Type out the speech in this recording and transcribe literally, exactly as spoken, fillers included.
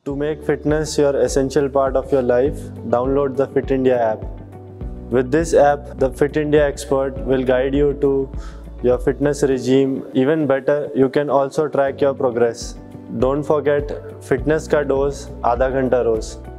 To make fitness your essential part of your life, download the Fit India app. With this app, the Fit India expert will guide you to your fitness regime. Even better, you can also track your progress. Don't forget, fitness ka dose, आधा घंटा रोज.